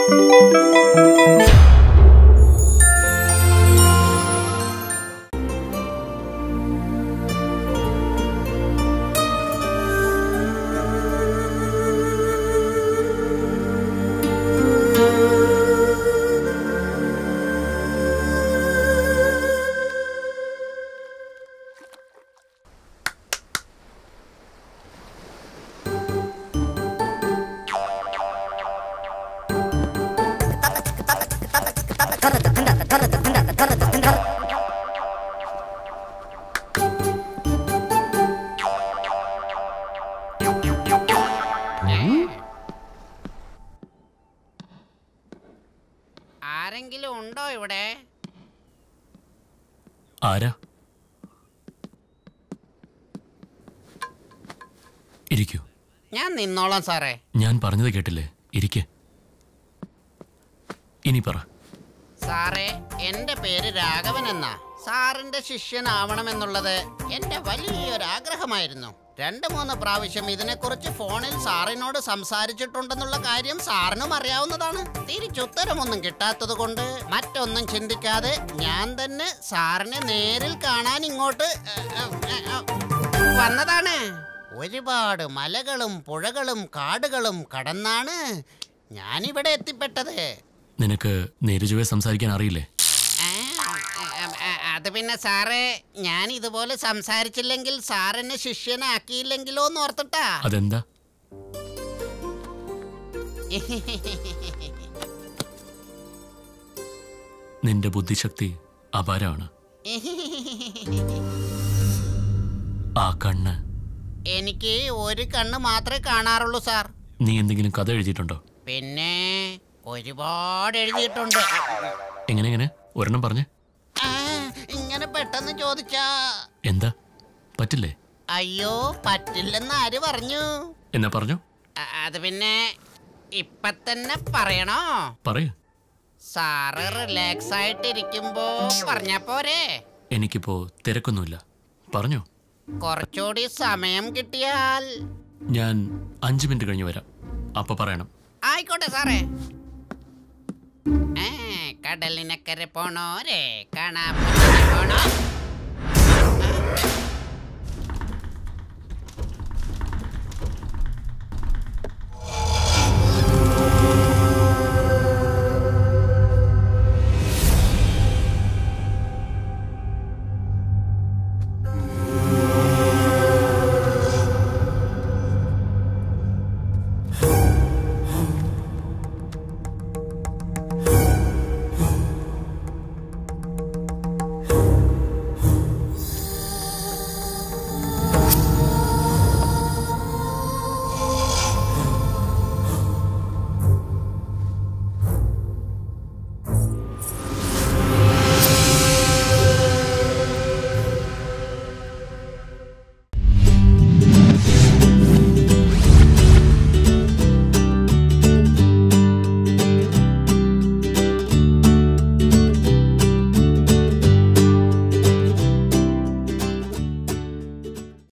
ആരെങ്കിലും ഉണ്ടോ ഇവിടെ? ആരാ? ഇരിക്കൂ. ഞാൻ നിന്നോളാം സാറേ. ഞാൻ പറഞ്ഞത് കേട്ടില്ലേ? ഇരിക്കെ. ഇനി പറ. സാറേ, എന്റെ പേര് രാഘവൻ എന്നാ. സാറിന്റെ ശിഷ്യനാവണമെന്നുള്ളത് എന്റെ വലിയൊരാഗ്രഹമായിരുന്നു. 2-3 പ്രാവശ്യം ഇതിനെക്കുറിച്ച് ഫോണിൽ സാറിനോട് സംസാരിച്ചിട്ടുണ്ടെന്നുള്ള കാര്യം സാറിനും അറിയാവുന്നതാണ്. തിരിച്ചുത്തരമൊന്നും കിട്ടാത്തത് കൊണ്ട് മറ്റൊന്നും ചിന്തിക്കാതെ ഞാൻ തന്നെ സാറിനെ നേരിൽ കാണാൻ ഇങ്ങോട്ട് വന്നതാണ്. ഒരുപാട് മലകളും പുഴകളും കാടുകളും കടന്നാണ് ഞാനിവിടെ എത്തിപ്പെട്ടത്. നിനക്ക് നേരിജുവെ സംസാരിക്കാൻ അറിയില്ലേ? അത് പിന്നെ സാറേ, ഞാൻ ഇതുപോലെ സംസാരിച്ചില്ലെങ്കിൽ സാറിനെ ശിഷ്യനാക്കിയില്ലെങ്കിലോ എന്ന് ഓർത്തിട്ടാ. അതെന്താ? നിന്റെ ബുദ്ധിശക്തി അപാരമാണ്. ആ കണ്ണ്. എനിക്ക് ഒരു കണ്ണ് മാത്രമേ കാണാറുള്ളൂ സാർ. നീ എന്തെങ്കിലും കഥ എഴുതിയിട്ടുണ്ടോ? പിന്നെ ഒരുപാട് എഴുതിയിട്ടുണ്ട്. എങ്ങനെ ഒരെണ്ണം പറഞ്ഞേ. ഇങ്ങനെ പെട്ടെന്ന് ചോദിച്ചാ എന്താ? പറ്റില്ലേ? അയ്യോ, പറ്റില്ലെന്ന് ആര് പറഞ്ഞു? എന്നാ പറഞ്ഞു. അത് പിന്നെ ഇപ്പൊ തന്നെ പറയണോ? പറയൂ. സാറ് റിലാക്സ് ആയിട്ടിരിക്കുമ്പോ പറഞ്ഞാ പോരെ? എനിക്കിപ്പോ തിരക്കൊന്നുമില്ല, പറഞ്ഞോ. കുറച്ചുകൂടി സമയം കിട്ടിയാൽ ഞാൻ 5 മിനിറ്റ് കഴിഞ്ഞ് വരാം. അപ്പൊ പറയണം. ആയിക്കോട്ടെ സാറേ. കടലിനക്കരെ പോണോരെ കാണാൻ പോണോ?